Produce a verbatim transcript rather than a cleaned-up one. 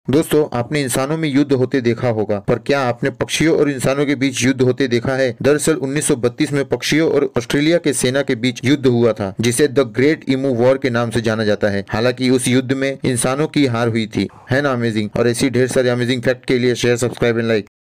दोस्तों, आपने इंसानों में युद्ध होते देखा होगा, पर क्या आपने पक्षियों और इंसानों के बीच युद्ध होते देखा है? दरअसल उन्नीस सौ बत्तीस में पक्षियों और ऑस्ट्रेलिया के सेना के बीच युद्ध हुआ था, जिसे द ग्रेट इमू वॉर के नाम से जाना जाता है। हालांकि उस युद्ध में इंसानों की हार हुई थी। है ना अमेजिंग? और ऐसी ढेर सारे अमेजिंग फैक्ट के लिए शेयर, सब्सक्राइब एंड लाइक।